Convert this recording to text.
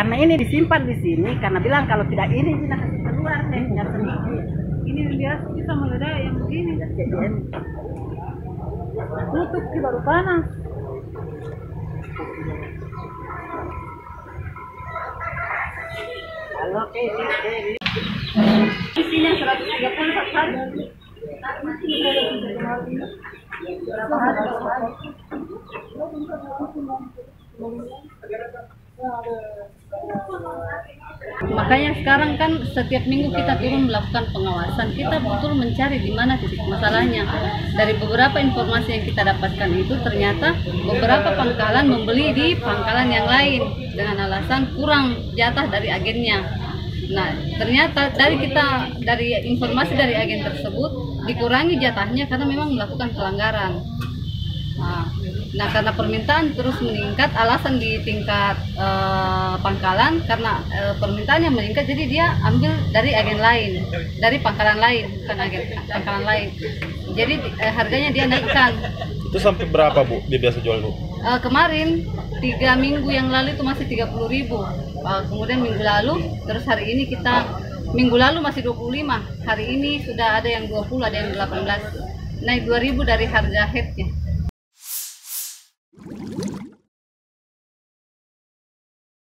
karena ini disimpan di sini karena bilang kalau tidak ini kita kasih keluar deh, nggak sendiri. Ini biasa bisa meledak yang begini. Tutup sih baru panas. Halo, di sini yang 130 satu hari. Makanya sekarang kan setiap minggu kita turun melakukan pengawasan, kita betul mencari di mana titik masalahnya. Dari beberapa informasi yang kita dapatkan itu ternyata beberapa pangkalan membeli di pangkalan yang lain dengan alasan kurang jatah dari agennya. Nah, ternyata dari informasi dari agen tersebut dikurangi jatahnya karena memang melakukan pelanggaran. Nah, karena permintaan terus meningkat, alasan di tingkat pangkalan karena permintaannya meningkat, jadi dia ambil dari agen lain, dari pangkalan lain, bukan agen pangkalan lain. Jadi harganya dia naikkan. Itu sampai berapa Bu dia biasa jual Bu? Kemarin 3 minggu yang lalu itu masih 30.000. Kemudian minggu lalu, terus hari ini minggu lalu masih 25. Hari ini sudah ada yang 20, ada yang 18. Naik 2.000 dari harga headnya.